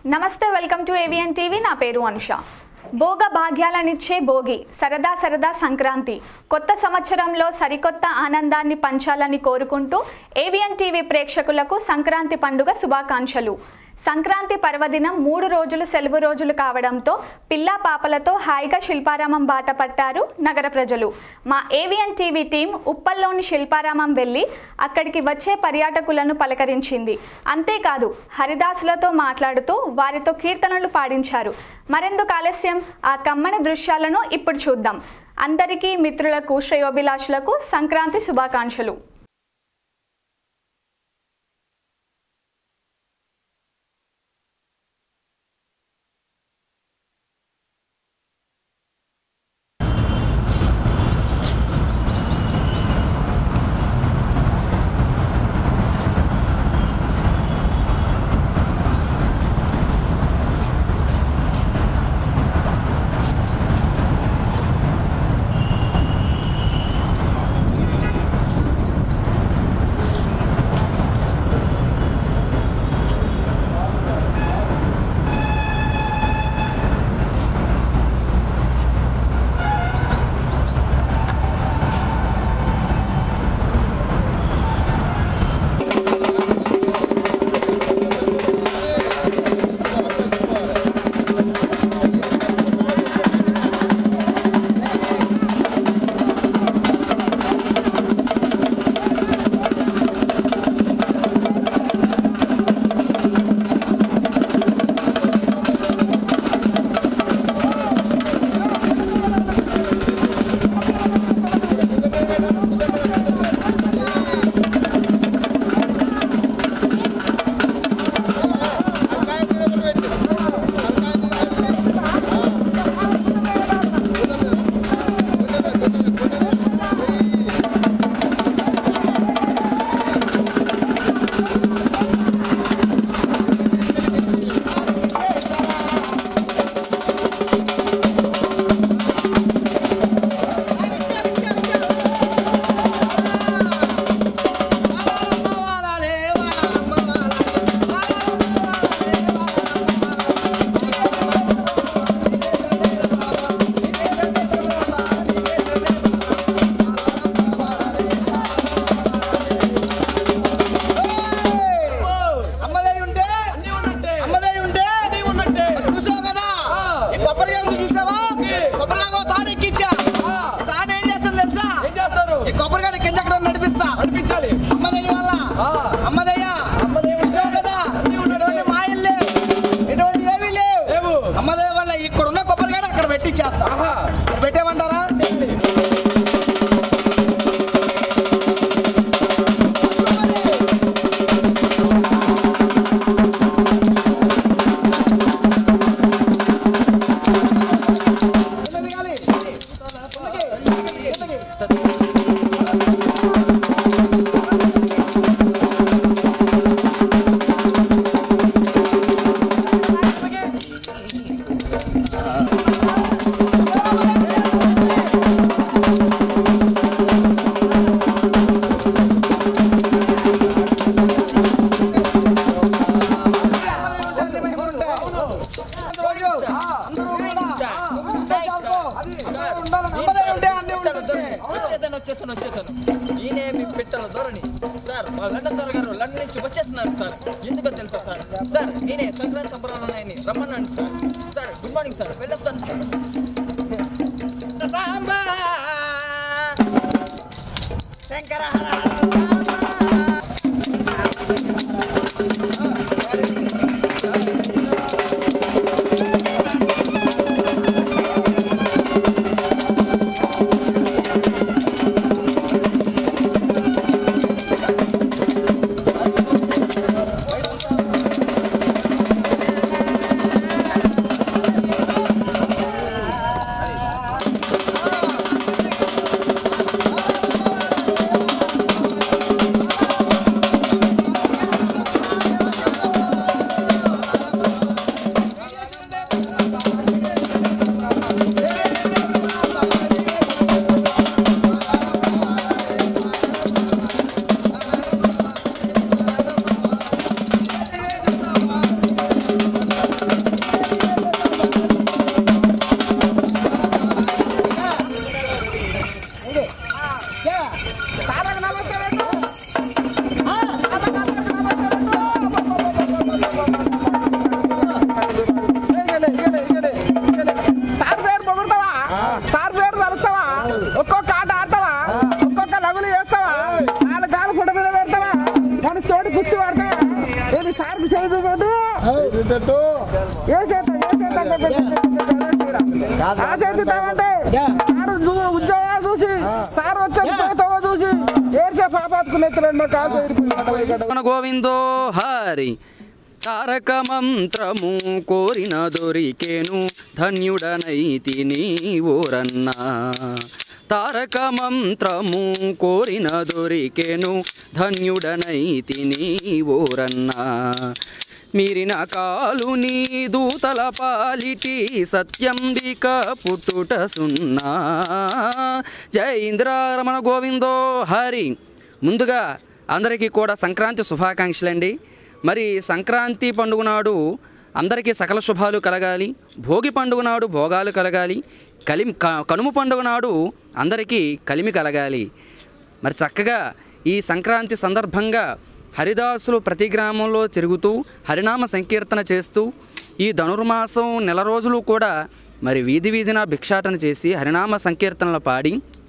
నమస్తే, welcome to avntv. నా పేరు అనుష. భోగ భాగ్యాలనిచ్చే భోగి, సరదా సరదా సంక్రాంతి, కొత్త సంవత్సరంలో సరికొత్త ఆనందాన్ని పంచాలని కోరుకుంటూ avntv ప్రేక్షకులకు సంక్రాంతి పండుగ శుభాకాంక్షలు. సంక్రాంతి పర్వదినం 3 రోజులు సెలవు రోజులు కావడంతో పిల్లా పాపలతో హాయిగా శిల్పారామం బాట పట్టారు నగర ప్రజలు. మా avntv టీం ఉప్పల్లోని శిల్పారామం వెళ్ళి అక్కడికి వచ్చే పర్యాటకులను పలకరించింది. అంతేకాదు హరిదాసులతో మాట్లాడుతూ వారితో కీర్తనలు పాడించారు. మరెందుకు ఆలస్యం, ఆ కమ్మని దృశ్యాలను ఇప్పుడు చూద్దాం. అందరికీ మిత్రులకు శ్రేయోభిలాషులకు సంక్రాంతి శుభాకాంక్షలు. లండన్ నుంచి వచ్చేస్తున్నారు సార్. ఎందుకో తెలుసా సార్? సార్ నేనే సంక్రాంతి సంబరాలు ఉన్నాయని రమ్మన్నాను sir. Sir good morning sir, వెళ్ళొస్తాను సార్. శంకర హర ఉద్యోగాలు చూసి సార్ వచ్చాక చూసి ఏడ్చే పాపాత్కులు గోవిందో హరి తారక మంత్రము కోరిన దొరికేను ధన్యుడనైతి నీవోరన్నా తారక మంత్రము కోరిన దొరికేను ధన్యుడనైతి నీవోరన్నా మీరిన కాలు నీ దూతల పాలిటి సత్యంబిక పుట్టుట సున్నా జై ఇంద్రారమణ గోవిందో హరి. ముందుగా అందరికీ కూడా సంక్రాంతి శుభాకాంక్షలండి. మరి సంక్రాంతి పండుగ నాడు అందరికీ సకల శుభాలు కలగాలి, భోగి పండుగ నాడు భోగాలు కలగాలి, కనుమ పండుగ నాడు అందరికీ కలిమి కలగాలి. మరి చక్కగా ఈ సంక్రాంతి సందర్భంగా హరిదాసులు ప్రతి గ్రామంలో తిరుగుతూ హరినామ సంకీర్తన చేస్తూ ఈ ధనుర్మాసం నెల రోజులు కూడా మరి వీధి వీధిన భిక్షాటన చేసి హరినామ సంకీర్తనలు పాడి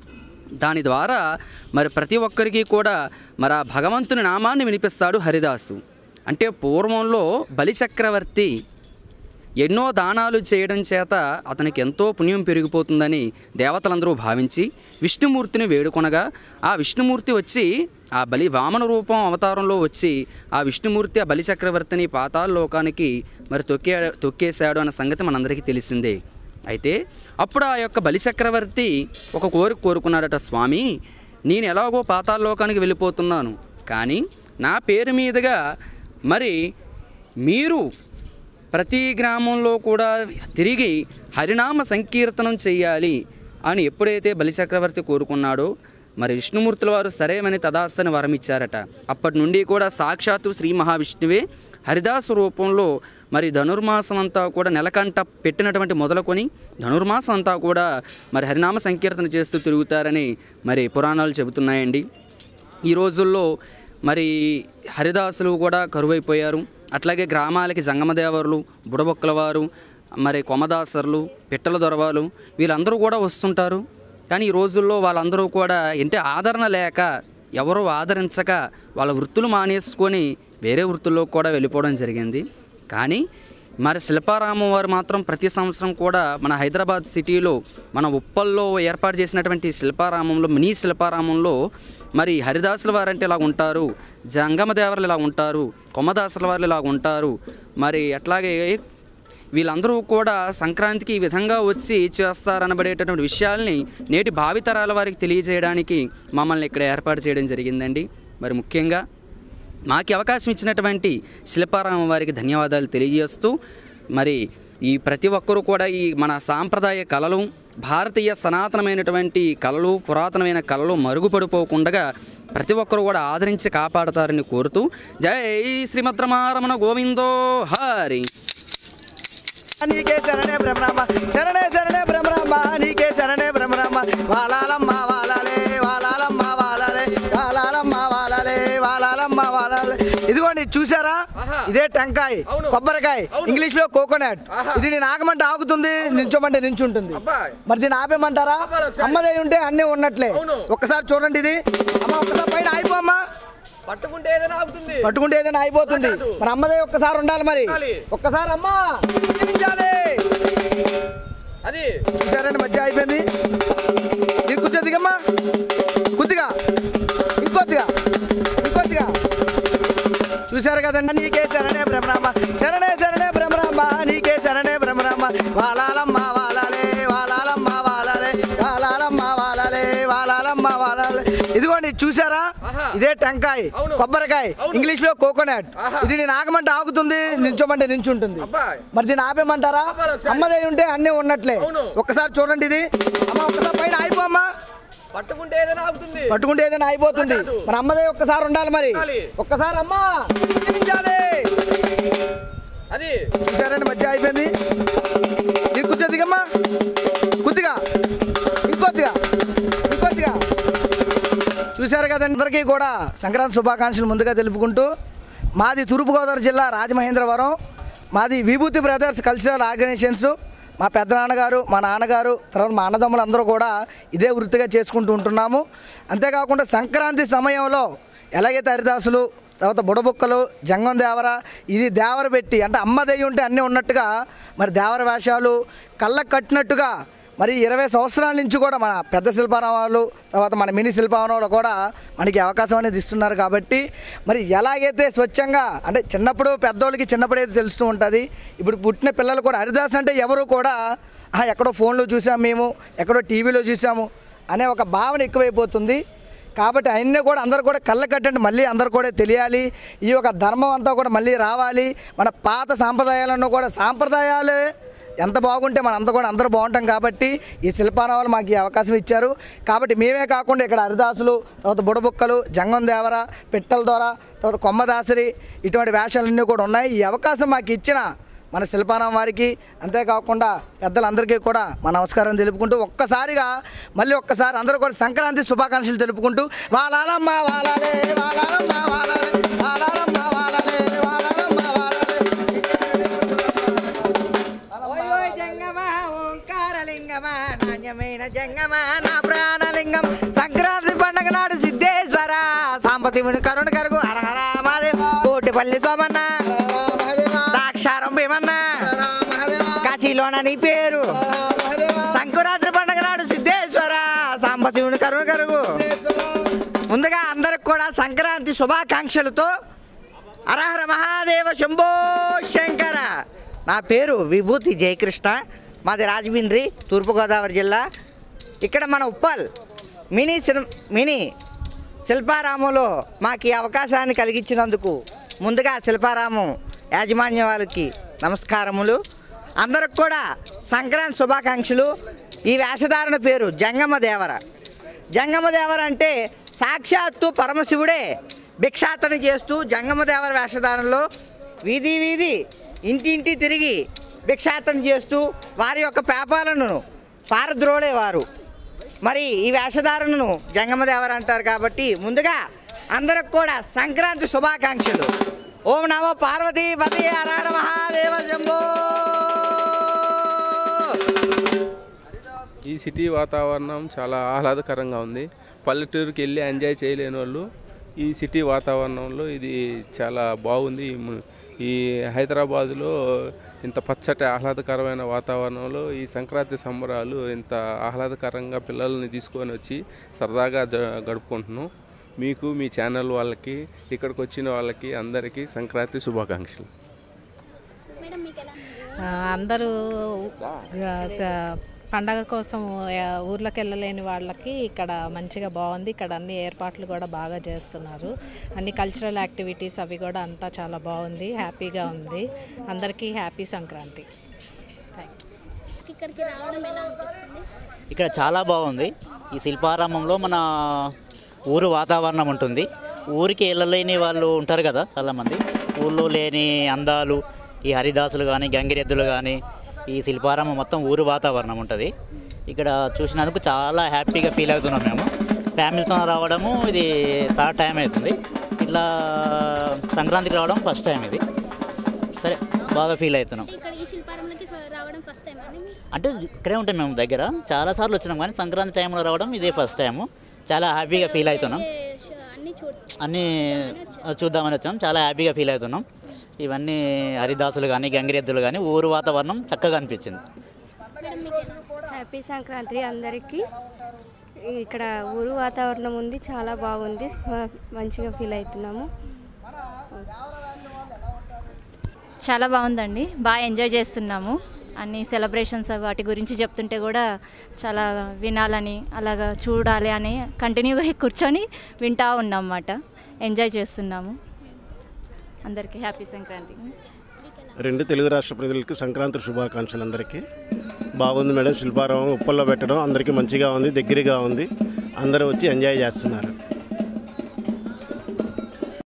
దాని ద్వారా మరి ప్రతి ఒక్కరికి కూడా మరి ఆ భగవంతుని నామాన్ని వినిపిస్తాడు హరిదాసు. అంటే పూర్వంలో బలిచక్రవర్తి ఎన్నో దానాలు చేయడం చేత అతనికి ఎంతో పుణ్యం పెరిగిపోతుందని దేవతలందరూ భావించి విష్ణుమూర్తిని వేడుకొనగా ఆ విష్ణుమూర్తి వచ్చి ఆ వామన రూపం అవతారంలో వచ్చి ఆ విష్ణుమూర్తి ఆ బలిచక్రవర్తిని పాతాళ లోకానికి మరి తొక్కేశాడు అన్న సంగతి మనందరికీ తెలిసిందే. అయితే అప్పుడు ఆ యొక్క బలిచక్రవర్తి ఒక కోరిక కోరుకున్నాడట, స్వామి నేను ఎలాగో పాతాళ లోకానికి వెళ్ళిపోతున్నాను, కానీ నా పేరు మీదుగా మరి మీరు ప్రతి గ్రామంలో కూడా తిరిగి హరినామ సంకీర్తనం చెయ్యాలి అని ఎప్పుడైతే బలిచక్రవర్తి కోరుకున్నాడో మరి విష్ణుమూర్తుల వారు సరేమని తదాస్తని వరం ఇచ్చారట. అప్పటి నుండి కూడా సాక్షాత్తు శ్రీ మహావిష్ణువే హరిదాసు రూపంలో మరి ధనుర్మాసం అంతా కూడా నెలకంట పెట్టినటువంటి మొదలుకొని ధనుర్మాసం అంతా కూడా మరి హరినామ సంకీర్తన చేస్తూ తిరుగుతారని మరి పురాణాలు చెబుతున్నాయండి. ఈ రోజుల్లో మరి హరిదాసులు కూడా కరువైపోయారు. అట్లాగే గ్రామాలకి జంగమదేవరులు, బుడబొక్కల వారు, మరి కొమదాసరులు, పిట్టల దొరవాలు వీళ్ళందరూ కూడా వస్తుంటారు. కానీ ఈ రోజుల్లో వాళ్ళందరూ కూడా అంటే ఆదరణ లేక ఎవరూ ఆదరించక వాళ్ళ వృత్తులు మానేసుకొని వేరే వృత్తుల్లో కూడా వెళ్ళిపోవడం జరిగింది. కానీ మరి శిల్పారామం వారు మాత్రం ప్రతి సంవత్సరం కూడా మన హైదరాబాద్ సిటీలో మన ఉప్పల్లో ఏర్పాటు చేసినటువంటి శిల్పారామంలో మినీ శిల్పారామంలో మరి హరిదాసుల వారంటే ఇలా ఉంటారు, జంగమదేవరులు ఇలా ఉంటారు, కొమ్మదాసుల వారు ఇలా ఉంటారు, మరి అట్లాగే వీళ్ళందరూ కూడా సంక్రాంతికి ఈ విధంగా వచ్చి చేస్తారనబడేటటువంటి విషయాల్ని నేటి భావితరాల వారికి తెలియజేయడానికి మమ్మల్ని ఇక్కడ ఏర్పాటు చేయడం జరిగిందండి. మరి ముఖ్యంగా మాకు అవకాశం ఇచ్చినటువంటి శిల్పారామం వారికి ధన్యవాదాలు తెలియజేస్తూ మరి ఈ ప్రతి ఒక్కరూ కూడా ఈ మన సాంప్రదాయ కళలు, భారతీయ సనాతనమైనటువంటి కళలు, పురాతనమైన కళలు మరుగుపడిపోకుండా ప్రతి ఒక్కరూ కూడా ఆదరించి కాపాడతారని కోరుతూ జై శ్రీమద్రమారమణ గోవిందో హరి. నీకే శరణే బ్రహ్మరామ, శరణే శరణే బ్రహ్మరామ, నీకే శరణే బ్రహ్మరామ, వాలాలమ్మ వాలాలే, వాలాలమ్మ వాలాలే, వాలాలమ్మ వాలాలే, వాలాలమ్మ వాలాలే. ఇదిగోండి చూసారా, ఇదే టెంకాయ, కొబ్బరికాయ, ఇంగ్లీష్ లో కోకోనట్. ఇది నేను ఆగమంటే ఆగుతుంది, నించోమంటే నించుంటుంది. మరి దీన్ని ఆపేమంటారా? అమ్మదే ఉంటే అన్నీ ఉన్నట్లే. ఒక్కసారి చూడండి ఇది. అమ్మ ఒక్కసారి పైన ఆగిపోమ్మా, పట్టుకుంటే ఏదైనా ఆగుతుంది, పట్టుకుంటే ఏదైనా అయిపోతుంది. మన అమ్మదే ఒక్కసారి ఉండాలి. మరి ఒక్కసారి అమ్మా అది చూసారండి, మధ్య అయిపోయింది. ఇది కొద్దిగా దిగమ్మా, కొద్దిగా ఇంకొద్దిగా ఇంకొద్దిగా. చూసారు కదండి. నీకే శరణే బ్రహ్మరామ, శరణే శరణే బ్రహ్మరామ, నీకే శరణే బ్రహ్మరామ, వాలాలమ్మ వాలాలే, వాలాలమ్మ వాలాలే, వాలాలమ్మ వాలాలే, వాలాలమ్మ వాలాలే. ఇదిగోండి చూసారా, ఇదే టెంకాయ, కొబ్బరికాయ, ఇంగ్లీష్ లో కోకోనట్. ఇది నేను ఆగమంటే ఆగుతుంది, నించోమంటే నించుంటుంది. మరి దీన్ని ఆపేమంటారా? అమ్మదే ఉంటే అన్నీ ఉన్నట్లే. ఒక్కసారి చూడండి ఇది. అమ్మ ఒక్కసారి పైన ఆగిపోమ్మా, పట్టుకుంటే ఏదైనా ఆగుతుంది, పట్టుకుంటే ఏదైనా అయిపోతుంది. మన అమ్మదే ఒక్కసారి ఉండాలి. మరి ఒక్కసారి అమ్మా అది చూసారండి, మధ్య అయిపోయింది. ఇది కొద్దిగా దిగమ్మా, కొద్దిగా ఇంకొద్దిగా ఇంకొద్దిగా. చూశారు కదండి. అందరికీ కూడా సంక్రాంతి శుభాకాంక్షలు ముందుగా తెలుపుకుంటూ, మాది తూర్పుగోదావరి జిల్లా రాజమహేంద్రవరం, మాది విభూతి బ్రదర్స్ కల్చరల్ ఆర్గనైజేషన్స్. మా పెద్ద నాన్నగారు, మా నాన్నగారు, తర్వాత మా అన్నదమ్ములు అందరూ కూడా ఇదే వృత్తిగా చేసుకుంటూ ఉంటున్నాము. అంతేకాకుండా సంక్రాంతి సమయంలో ఎలాగైతే హరిదాసులు తర్వాత బుడబుక్కలు, జంగం దేవర, ఇది దేవర పెట్టి అంటే అమ్మ దెయ్యం ఉంటే అన్నీ ఉన్నట్టుగా మరి దేవర వేషాలు కళ్ళకు కట్టినట్టుగా మరి 20 సంవత్సరాల నుంచి కూడా మన పెద్ద శిల్పారామాలు తర్వాత మన మినీ శిల్పారామాలు కూడా మనకి అవకాశం అనేది ఇస్తున్నారు. కాబట్టి మరి ఎలాగైతే స్వచ్ఛంగా అంటే చిన్నప్పుడు పెద్దోళ్ళకి చిన్నప్పుడు అయితే తెలుస్తూ ఉంటుంది, ఇప్పుడు పుట్టిన పిల్లలు కూడా హరిదాస్ అంటే ఎవరు కూడా ఎక్కడో ఫోన్లో చూసాము మేము, ఎక్కడో టీవీలో చూసాము అనే ఒక భావన ఎక్కువైపోతుంది. కాబట్టి అవన్నీ కూడా అందరూ కూడా కళ్ళ కట్టండి మళ్ళీ అందరూ కూడా తెలియాలి, ఈ యొక్క ధర్మం అంతా కూడా మళ్ళీ రావాలి. మన పాత సాంప్రదాయాలను కూడా సాంప్రదాయాలే ఎంత బాగుంటే మన అంతా కూడా అందరూ బాగుంటాం. కాబట్టి ఈ శిల్పారావాలు మాకు ఈ అవకాశం ఇచ్చారు. కాబట్టి మేమే కాకుండా ఇక్కడ హరిదాసులు, తర్వాత బుడబుక్కలు, జంగం దేవర, పిట్టల ద్వారా, తర్వాత కొమ్మదాసరి ఇటువంటి వేషాలన్నీ కూడా ఉన్నాయి. ఈ అవకాశం మాకు ఇచ్చిన మన శిల్పారామం వారికి అంతేకాకుండా పెద్దలందరికీ కూడా మా నమస్కారం తెలుపుకుంటూ మళ్ళీ ఒక్కసారి అందరూ కూడా సంక్రాంతి శుభాకాంక్షలు తెలుపుకుంటూ వాలాలమ్మ వాలాలే వాలాలమ్మ వాలాలే వాలాలమ్మ వాలాలే వాలాలమ్మ వాలాలే ఓయ్ జంగమ ఓంకారలింగమ నాణ్యమైన జంగమ నా ప్రాణలింగం సంక్రాంతి పండుగ నాడు సిద్ధేశ్వర సాంబశివుని కరుణ కరుగు హర హర మహాదేవ కోటిపల్లి సోమన్న దాక్షారం భీమన్న కాశీలోన నీ పేరు సంక్రాంతి పండుగ నాడు సిద్ధేశ్వర సాంబశివుని కరుణ కరుగు. ముందుగా అందరికి కూడా సంక్రాంతి శుభాకాంక్షలతో హరహర మహాదేవ శంభో శంకర. నా పేరు విభూతి జయకృష్ణ, మాది రాజమండ్రి, తూర్పుగోదావరి జిల్లా. ఇక్కడ మన ఉప్పల్ మినీ శిల్పారామంలో మాకు ఈ అవకాశాన్ని కలిగించినందుకు ముందుగా శిల్పారామం యాజమాన్య వాళ్ళకి నమస్కారములు. అందరికి కూడా సంక్రాంతి శుభాకాంక్షలు. ఈ వేషధారణ పేరు జంగమ దేవర. జంగమ దేవర అంటే సాక్షాత్తు పరమశివుడే భిక్షాటన చేస్తూ జంగమ దేవర వేషధారణలో వీధి వీధి ఇంటింటి తిరిగి భిక్షాటన చేస్తూ వారి యొక్క పేపాలను పారద్రోలేవారు. మరి ఈ వేషధారణను జంగమ దేవర అంటారు. కాబట్టి ముందుగా అందరికి కూడా సంక్రాంతి శుభాకాంక్షలు. ఓం నమో పార్వతీ పతి హర హర మహాదేవ శంభో. ఈ సిటీ వాతావరణం చాలా ఆహ్లాదకరంగా ఉంది. పల్లెటూరుకి వెళ్ళి ఎంజాయ్ చేయలేని వాళ్ళు ఈ సిటీ వాతావరణంలో ఇది చాలా బాగుంది. ఈ హైదరాబాదులో ఇంత పచ్చటి ఆహ్లాదకరమైన వాతావరణంలో ఈ సంక్రాంతి సంబరాలు ఇంత ఆహ్లాదకరంగా పిల్లల్ని తీసుకొని వచ్చి సరదాగా గడుపుకుంటున్నాం. మీకు మీ ఛానల్ వాళ్ళకి ఇక్కడికి వచ్చిన వాళ్ళకి అందరికీ సంక్రాంతి శుభాకాంక్షలు. అందరూ పండగ కోసం ఊర్లోకి వెళ్ళలేని వాళ్ళకి ఇక్కడ మంచిగా బాగుంది. ఇక్కడ అన్ని ఏర్పాట్లు కూడా బాగా చేస్తున్నారు. అన్ని కల్చరల్ యాక్టివిటీస్ అవి కూడా అంతా చాలా బాగుంది, హ్యాపీగా ఉంది. అందరికీ హ్యాపీ సంక్రాంతి. ఇక్కడికి రావడం ఎలా అనిపిస్తుంది? ఇక్కడ చాలా బాగుంది. ఈ శిల్పారామంలో మన ఊరు వాతావరణం ఉంటుంది. ఊరికి వెళ్ళలేని వాళ్ళు ఉంటారు కదా చాలామంది, ఊళ్ళో లేని అందాలు ఈ హరిదాసులు కానీ గంగిరెద్దులు కానీ ఈ శిల్పారామం మొత్తం ఊరు వాతావరణం ఉంటుంది. ఇక్కడ చూసినందుకు చాలా హ్యాపీగా ఫీల్ అవుతున్నాం. మేము ఫ్యామిలీతో రావడము ఇది థర్డ్ టైం అవుతుంది. ఇట్లా సంక్రాంతికి రావడం ఫస్ట్ టైం. ఇది సరే బాగా ఫీల్ అవుతున్నాం. అంటే ఇక్కడే ఉంటాం మేము దగ్గర, చాలాసార్లు వచ్చినాం కానీ సంక్రాంతి టైంలో రావడం ఇదే ఫస్ట్ టైము. చాలా హ్యాపీగా ఫీల్ అవుతున్నాం. అన్నీ చూద్దామని వచ్చాం, చాలా హ్యాపీగా ఫీల్ అవుతున్నాం. ఇవన్నీ హరిదాసులు కానీ గంగిరెద్దులు కానీ ఊరు వాతావరణం చక్కగా అనిపించింది. హ్యాపీ సంక్రాంతి అందరికీ. ఇక్కడ ఊరు వాతావరణం ఉంది, చాలా బాగుంది, మంచిగా ఫీల్ అవుతున్నాము. చాలా బాగుందండి, బాగా ఎంజాయ్ చేస్తున్నాము. అన్ని సెలబ్రేషన్స్ వాటి గురించి చెప్తుంటే కూడా చాలా వినాలని అలాగా చూడాలి అని కంటిన్యూగా కూర్చొని వింటూ ఉన్నాం అన్నమాట. ఎంజాయ్ చేస్తున్నాము. అందరికీ హ్యాపీ సంక్రాంతి. రెండు తెలుగు రాష్ట్ర ప్రజలకు సంక్రాంతి శుభాకాంక్షలు. అందరికీ బాగుంది మేడం. శిల్పారామం ఉప్పల్లో పెట్టడం అందరికీ మంచిగా ఉంది, దగ్గరగా ఉంది, అందరూ వచ్చి ఎంజాయ్ చేస్తున్నారు.